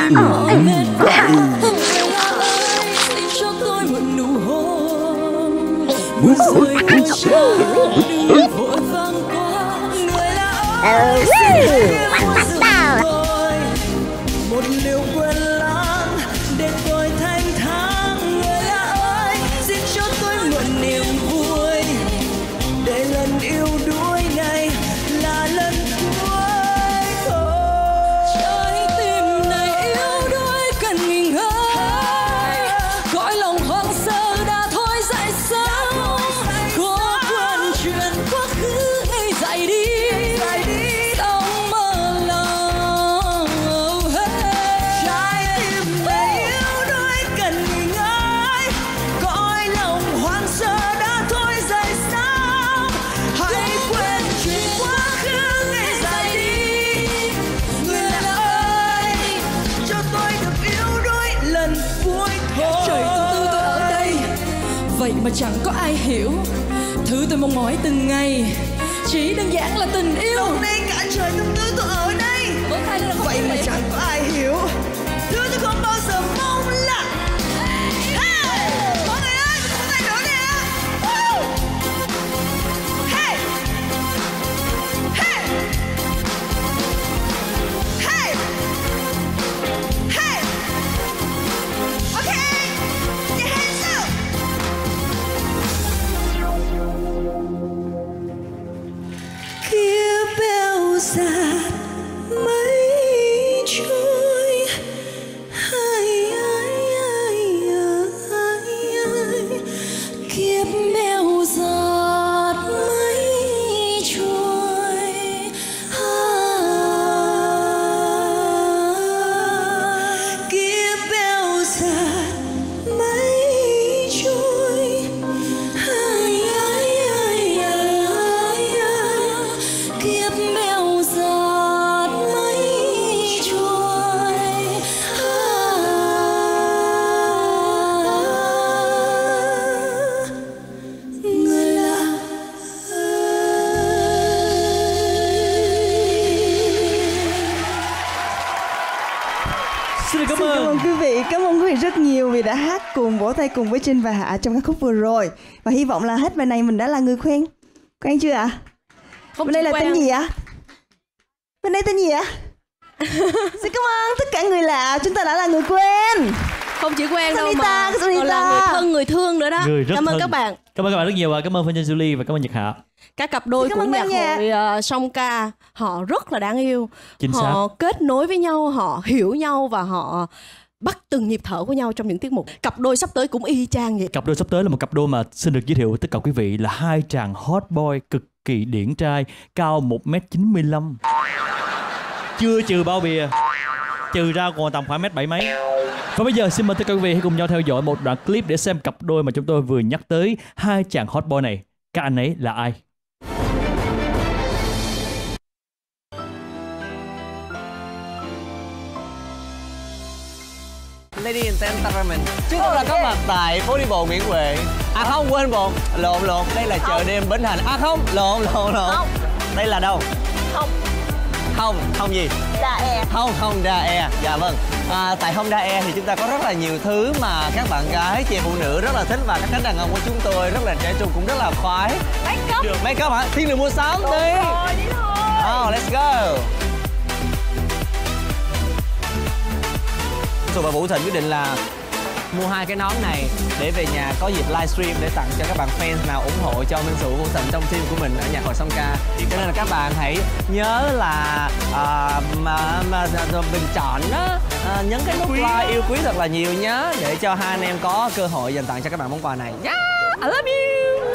cho tôi một nụ hôn. Mưa rơi trên trán, đừng vội vàng qua. Người là ơi, xin yêu dừng tôi. Một liều quên lãng để tôi thanh thang. Người là ơi, xin cho tôi mượn niềm vui. Để lần yêu đuối này là lần cuối thôi. Trái tim này yêu đuối cần nghỉ ngơi. Cõi lòng hoang sơ đã thôi dậy sớm. Có quên chuyện quá khứ hay dậy đi. Sống mơ lòng. Trái tim này yêu đuối cần nghỉ ngơi. Cõi lòng hoang sơ đã thôi dậy sớm. Hãy quên chuyện quá khứ ngày dài đi. Người là ơi, cho tôi được yêu đuối lần cuối thôi. Trời tương tư tôi ở đây, vậy mà chẳng có ai hiểu thứ tôi mong mỏi từng ngày. Chỉ đơn giản là tình yêu. Hôm nay cả trời tương tư tôi ở đây, vậy mà chẳng có ai hiểu thứ tôi không bao giờ mong là. Hey! Mọi người ơi, một tay nữa nè. Woo! Hey! Hey! Hey! Hey! Okay! Your hands up! Kia bèo dạt mây trôi. Ai ai ai ai ai. Kiếp bèo dạt mây trôi. Kiếp bèo dạt mây trôi. Ai ai ai ai ai. Kiếp bèo dạt mây trôi. Người lạ Xin cảm Cảm ơn. ơn quý vị, cảm ơn quý vị rất nhiều vì đã hát cùng, vỗ tay cùng với Trinh và Hạ trong ca khúc vừa rồi. Và hy vọng là hết bài này mình đã là người quen. Quen chưa ạ? Bên đây là tên gì ạ? Bên đây tên gì ạ? Xin cảm ơn tất cả người lạ, chúng ta đã là người quen. Không chỉ quen đâu Sonita, mà còn Sonita. là người thân người thương nữa đó. Người rất Cảm ơn thân. các bạn. Cảm ơn các bạn rất nhiều. Cảm ơn Phương Trinh, Julie và cảm ơn Nhật Hạ. Các cặp đôi Xin cảm của ơn nhạc ban nhạc. hội song ca họ rất là đáng yêu. Chính Họ kết nối với nhau, họ hiểu nhau và họ bắt từng nhịp thở của nhau trong những tiết mục. Cặp đôi sắp tới cũng y chang vậy. Cặp đôi sắp tới là một cặp đôi mà xin được giới thiệu với tất cả quý vị là hai chàng hot boy cực kỳ điển trai, cao 1m95. Chưa trừ bao bìa, trừ ra còn tầm khoảng 1m7 mấy. Và bây giờ xin mời tất cả quý vị hãy cùng nhau theo dõi một đoạn clip để xem cặp đôi mà chúng tôi vừa nhắc tới, hai chàng hot boy này. Các anh ấy là ai? Ladies and gentlemen, chúng tôi là có mặt tại phố đi bộ Nguyễn Huệ. À không, quên bột, lộn. Đây là chợ đêm Bến Thành. À không, lộn. Đây là đâu? Không gì? Honda E. Dạ vâng. Tại Honda E thì chúng ta có rất là nhiều thứ mà các bạn gái, chị phụ nữ rất là thích và các cánh đàn ông của chúng tôi rất là trẻ trung cũng rất là khoái. Make up hả? Thiên đường mua sắm đi. Oh, let's go. Rồi và Vũ Thịnh quyết định là mua hai cái nón này để về nhà có dịp livestream để tặng cho các bạn fans nào ủng hộ cho Minh Sửu, Vũ Thịnh trong team của mình ở nhạc hội song ca. Cho nên là các bạn hãy nhớ là bình chọn á, nhấn cái nút like yêu quý thật là nhiều nhé, để cho hai anh em có cơ hội dành tặng cho các bạn món quà này. Yeah, I love you.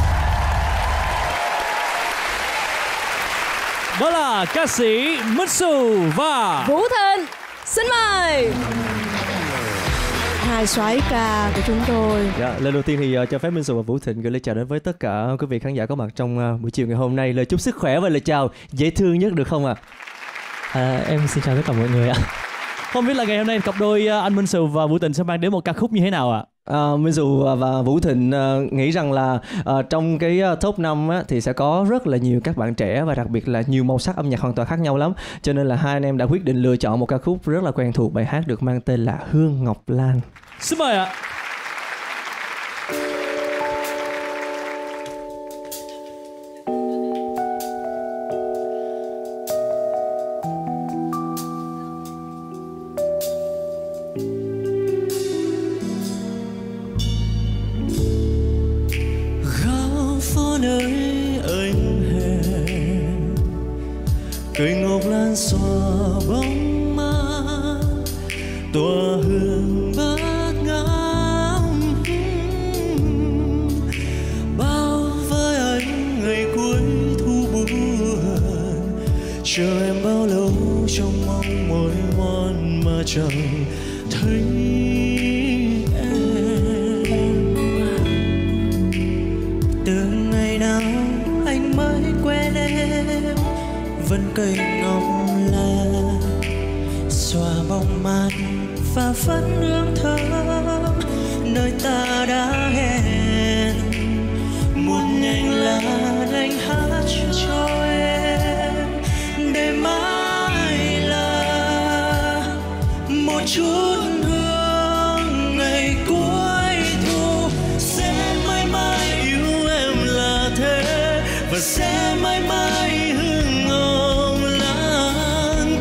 Đó là ca sĩ Minh Sửu và Vũ Thịnh, xin mời hai soái ca của chúng tôi. Dạ, lời đầu tiên thì cho phép Minh Sửu và Vũ Thịnh gửi lời chào đến với tất cả quý vị khán giả có mặt trong buổi chiều ngày hôm nay. Lời chúc sức khỏe và lời chào dễ thương nhất được không ạ? Em xin chào tất cả mọi người ạ. không biết là ngày hôm nay cặp đôi anh Minh Sửu và Vũ Thịnh sẽ mang đến một ca khúc như thế nào ạ? Minh Dù và Vũ Thịnh nghĩ rằng là trong cái top 5 á, thì sẽ có rất là nhiều các bạn trẻ và đặc biệt là nhiều màu sắc âm nhạc hoàn toàn khác nhau lắm. Cho nên là hai anh em đã quyết định lựa chọn một ca khúc rất là quen thuộc, bài hát được mang tên là Hương Ngọc Lan. Xin mời ạ. cây ngọc lan xòa bóng mát tỏa hương bát ngát, bao với anh ngày cuối thu buồn, chờ em bao lâu trong mong mỏi ngoan mà chẳng thấy em. Từ ngày nào anh mới quen em, vẫn cây ngọc lan xòa bóng mát và vẫn hương thơm nơi ta đã hẹn. Muốn nhanh là anh hát cho em để mãi là một chút hương ngày cuối thu. Sẽ mãi mãi yêu em là thế và sẽ mãi mãi hương ngọc lan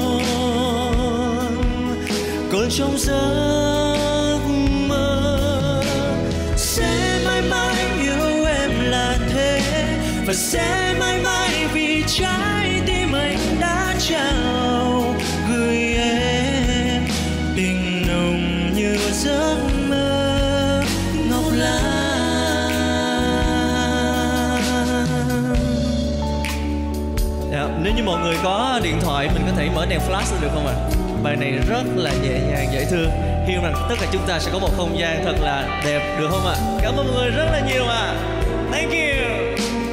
còn trong giấc mơ. Sẽ mãi mãi yêu em là thế và sẽ mãi mãi vì trái tim anh đã trao gửi em tình nồng như giấc mơ ngọc lan. Nếu như mọi người có điện thoại mình có thể mở đèn flash được không ạ? Bài này rất là nhẹ nhàng dễ thương. Hy vọng rằng tất cả chúng ta sẽ có một không gian thật là đẹp được không ạ? Cảm ơn mọi người rất là nhiều ạ. Thank you.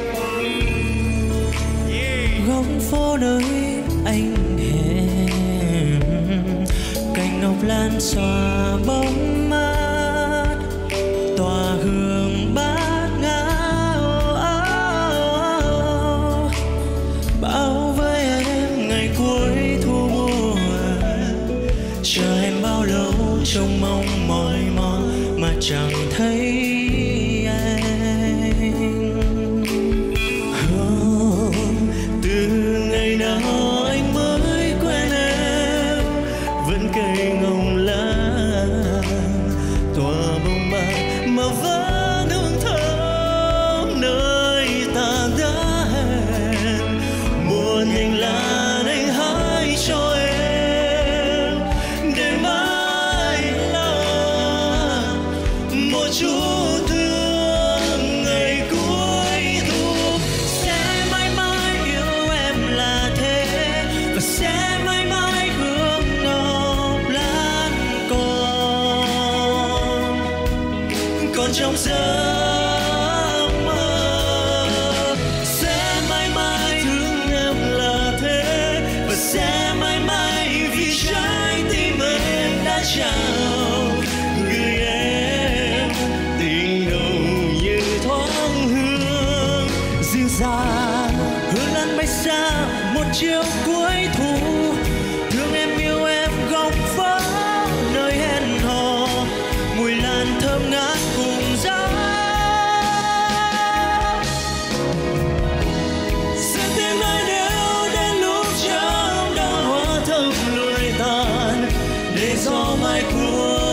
Góc phố nơi anh hẹn, cành ngọc lan xòa bóng mát tỏa hương bát ngát, bao với em ngày cuối thu buồn, chờ em bao lâu trong mong mỏi mòn mà chẳng thấy trong giấc mơ. Sẽ mãi mãi thương em là thế và sẽ mãi mãi vì trái tim em đã trao gửi em tình nồng như thoáng hương dịu dàng. Hương lan bay xa một chiều cuối thu, thương em yêu em góc phố nơi hẹn hò, mùi lan thơm ngát cùng gió. Sẽ tìm nơi nếu đến lúc trong đó hoa thơm lụi tàn, để gió mai cuối